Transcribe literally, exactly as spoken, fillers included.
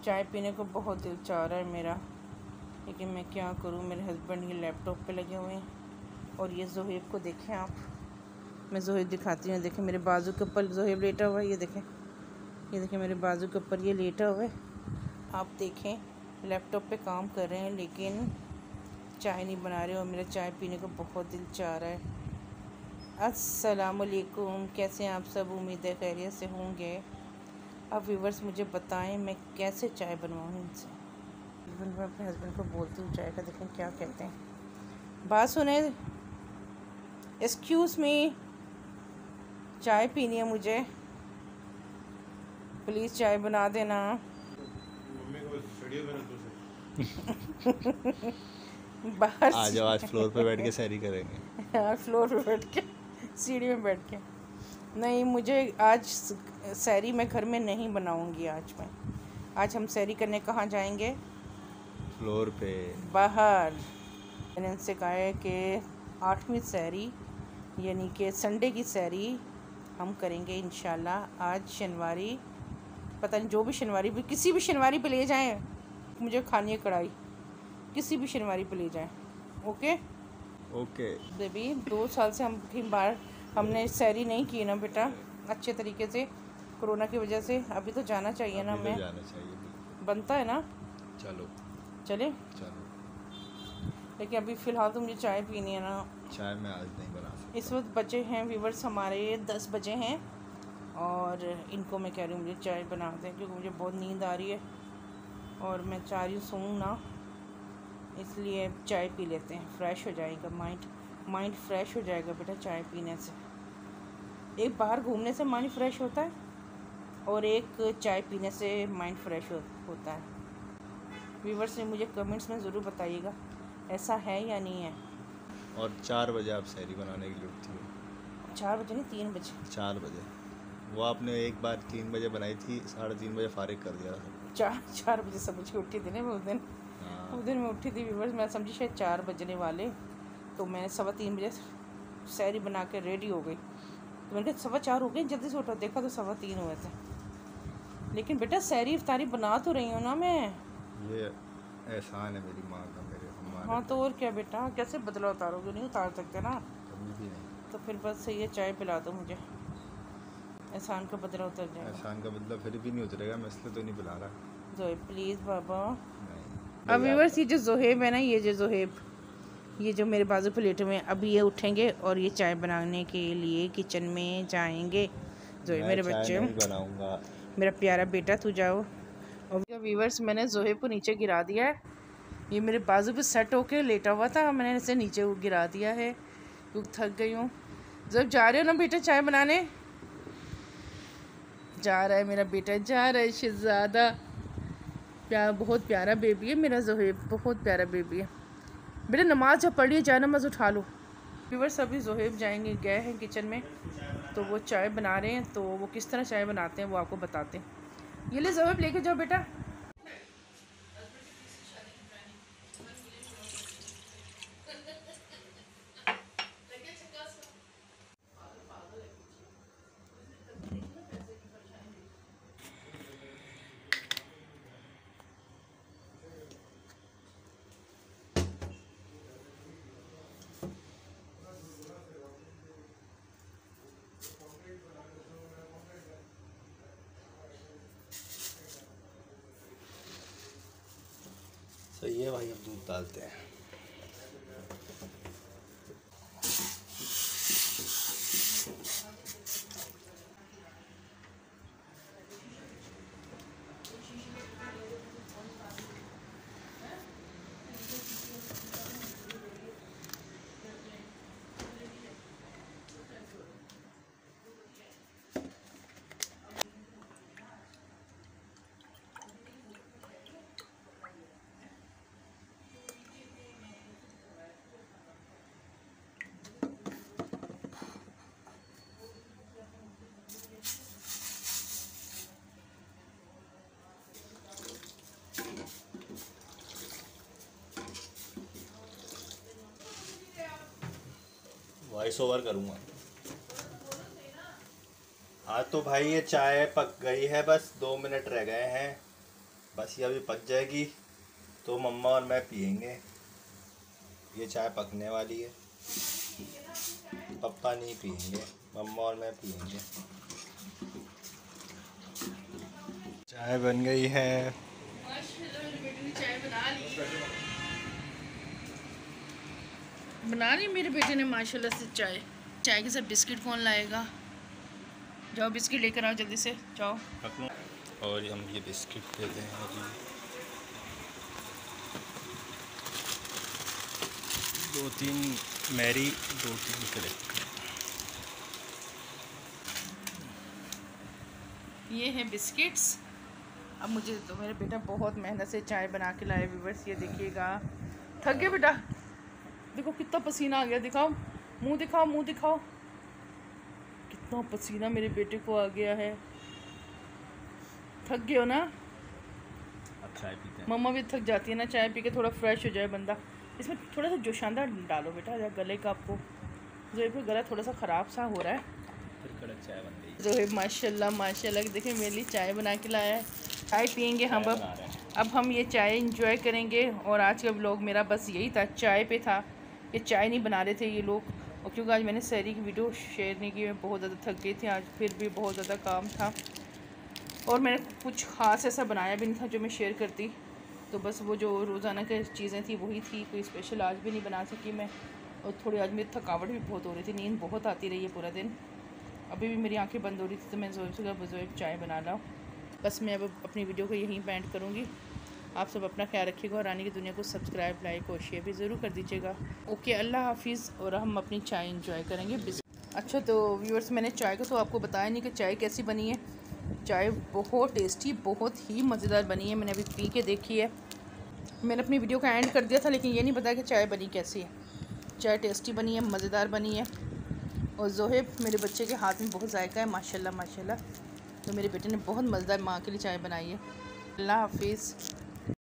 चाय पीने को बहुत दिल चाह रहा है मेरा, लेकिन मैं क्या करूं। मेरे हस्बैंड ये लैपटॉप पे लगे हुए हैं और ये जोहेब को देखें आप। मैं जोहेब दिखाती हूँ। देखें मेरे बाजू के ऊपर जोहेब लेटा हुआ है। ये देखें, ये देखें मेरे बाजू के ऊपर ये लेटा हुआ है। आप देखें लैपटॉप पे काम कर रहे हैं लेकिन चाय नहीं बना रहे और मेरा चाय पीने को बहुत दिल चाह रहा है। अस्सलामुअलैकुम, कैसे हैं आप सब? उम्मीद है खैरियत से होंगे। अब व्यूवर्स मुझे बताएं मैं कैसे चाय बनवाऊँ इनसे। इवन मैं अपने हस्बैंड को बोलती हूँ चाय का, देखें क्या कहते हैं। बात सुने, एक्सक्यूज़ मी, चाय पीनी है मुझे, प्लीज़ चाय बना देना। बाहर आ जाओ, आज फ्लोर पे बैठ के सैरी करेंगे। हाँ, फ्लोर पे बैठ के, सीढ़ी में बैठ के। नहीं, मुझे आज सैरी मैं घर में नहीं बनाऊंगी। आज मैं आज हम सैरी करने कहाँ जाएंगे? फ्लोर पे बाहर। मैंने उनसे कहा है कि आठवीं सैरी यानी कि संडे की सैरी हम करेंगे इंशाल्लाह। आज शनिवारी, पता नहीं जो भी शनिवारी भी, किसी भी शनिवारी पे ले जाएं, मुझे खानी है कढ़ाई, किसी भी शनिवारी पे ले जाएं। ओके ओके बेबी, दो साल से हम कहीं बाहर हमने सैरी नहीं की ना बेटा अच्छे तरीके से, कोरोना की वजह से। अभी तो जाना चाहिए ना, तो मैं जाना चाहिए, बनता है ना। चलो चले चलो। लेकिन अभी फ़िलहाल तो मुझे चाय पीनी है ना। चाय मैं आज नहीं बना सकता। इस वक्त बचे हैं व्यूवर्स हमारे दस बजे हैं और इनको मैं कह रही हूँ मुझे चाय बना दें क्योंकि मुझे बहुत नींद आ रही है और मैं चाह रही हूँ सोऊं ना, इसलिए चाय पी लेते हैं। फ्रेश हो जाएगा माइंड, माइंड फ्रेश हो जाएगा बेटा चाय पीने से। एक बाहर घूमने से माइंड फ्रेश होता है और एक चाय पीने से माइंड फ्रेश हो, होता है। व्यूवर्स ने मुझे कमेंट्स में ज़रूर बताइएगा ऐसा है या नहीं है। और चार बजे आप सैरी बनाने के लिए उठती हो? चार बजे नहीं, तीन बजे। चार बजे वो आपने एक बार तीन बजे बनाई थी, साढ़े तीन बजे फारिग कर दिया था। चार चार बजे समझ के उठी थी ना मैं उस दिन। हाँ। उस दिन मैं उठी थी व्यूवर्स, मैं समझी शायद चार बजने वाले, तो मैं सवा तीन बजे सैरी बना के रेडी हो गई। तो मैंने कहा सवा चार हो गए, जल्दी से उठा, देखा तो सवा तीन हुए थे। लेकिन बेटा सैरी इफ्तारी बना तो रही हूँ ना मैं। ये एहसान है मेरी माँ का मेरे हमारे। हाँ तो और क्या बेटा, कैसे बदला उतारोगे? नहीं उतार सकते ना। कभी भी नहीं। तो फिर बस ये चाय पिला दो मुझे, एहसान का बदला उतर जाएगा। एहसान का बदला फिर भी नहीं उतरेगा, मैं इसलिए तो नहीं बुला रहा। जोहेब प्लीज़ बाबा। नहीं अब व्यूअर्स ये जो जोहेब है ना, ये जो जोहेब, ये जो मेरे बाजू पे लेटे हुए हैं, अभी ये उठेंगे और ये चाय बनाने के लिए किचन में जाएंगे। जोहेब मेरे बच्चे, बनाऊंगा। मेरा प्यारा बेटा तू जाओ। और व्यूअर्स मैंने जोहेब को नीचे गिरा दिया है। ये मेरे बाजू पे सेट होके लेटा हुआ था, मैंने इसे नीचे गिरा दिया है क्योंकि थक गई हूँ। जब जा रहे हो ना बेटा चाय बनाने? जा रहा है मेरा बेटा, जा रहा है शहज़ादा। प्यार, बहुत प्यारा बेबी है मेरा जोहेब, बहुत प्यारा बेबी है बेटा। नमाज जब पढ़ी जाए, नमाज उठा लो। व्यूअर्स अभी जोहेब जाएंगे, गए हैं किचन में, तो वो चाय बना रहे हैं। तो वो किस तरह चाय बनाते हैं वो आपको बताते हैं। ये ले जोहेब, लेके जाओ बेटा। सही है भाई, अब दूध डालते हैं। वॉइस ओवर करूँगा। हाँ तो भाई ये चाय पक गई है, बस दो मिनट रह गए हैं बस ये अभी पक जाएगी तो मम्मा और मैं पियेंगे। ये चाय पकने वाली है, पापा नहीं पियेंगे, मम्मा और मैं पियेंगे। चाय बन गई है। चाय बना ली बना ली मेरे बेटे ने माशाल्लाह से चाय। चाय के साथ बिस्किट कौन लाएगा? जाओ बिस्किट लेकर आओ जल्दी से, जाओ। और हम ये बिस्किट देते हैं जी, दो तीन मैरी, दो तीन करेक्ट। ये है बिस्किट्स। अब मुझे तो मेरा बेटा बहुत मेहनत से चाय बना के लाया व्यूअर्स, ये देखिएगा। थक गया बेटा, देखो कितना पसीना आ गया। दिखाओ मुंह, दिखाओ मुंह दिखाओ, कितना पसीना मेरे बेटे को आ गया है। थक गए हो ना? अब चाय पीते हैं। मम्मा भी थक जाती है ना, चाय पी के थोड़ा फ्रेश हो जाए बंदा। इसमें थोड़ा सा जोशांदा डालो बेटा, गले का आपको जो फिर गला थोड़ा सा ख़राब सा हो रहा है। फिर कड़क चाय बन गई। जो है माशाल्लाह माशाल्लाह, देखिए मेरे लिए चाय बना के लाया है। चाय पियेंगे हम अब अब हम ये चाय इंजॉय करेंगे। और आज का व्लॉग मेरा बस यही था, चाय पे था। ये चाय नहीं बना रहे थे ये लोग, और क्योंकि आज मैंने सहरी की वीडियो शेयर नहीं की, मैं बहुत ज़्यादा थक गई थी आज, फिर भी बहुत ज़्यादा काम था और मैंने कुछ ख़ास ऐसा बनाया भी नहीं था जो मैं शेयर करती। तो बस वो जो रोज़ाना की चीज़ें थी वही थी, कोई स्पेशल आज भी नहीं बना सकी मैं। और थोड़ी आज मेरी थकावट भी बहुत हो रही थी, नींद बहुत आती रही है पूरा दिन। अभी भी मेरी आंखें बंद हो रही थी तो मैं ज़ोर से कहा ज़ोर चाय बना लाओ। बस मैं अब अपनी वीडियो को यहीं पेंट करूँगी। आप सब अपना ख्याल रखिएगा और आने की दुनिया को सब्सक्राइब, लाइक और शेयर भी ज़रूर कर दीजिएगा। ओके, अल्लाह हाफिज़। और हम अपनी चाय इंजॉय करेंगे। अच्छा तो व्यूअर्स, मैंने चाय को तो आपको बताया नहीं कि चाय कैसी बनी है। चाय बहुत टेस्टी, बहुत ही मज़ेदार बनी है। मैंने अभी पी के देखी है। मैंने अपनी वीडियो का एंड कर दिया था, लेकिन ये नहीं बताया कि चाय बनी कैसी है। चाय टेस्टी बनी है, मज़ेदार बनी है। और जोहेब मेरे बच्चे के हाथ में बहुत जायका है माशाल्लाह माशाल्लाह। तो मेरे बेटे ने बहुत मज़ेदार माँ के लिए चाय बनाई है। अल्लाह हाफिज़।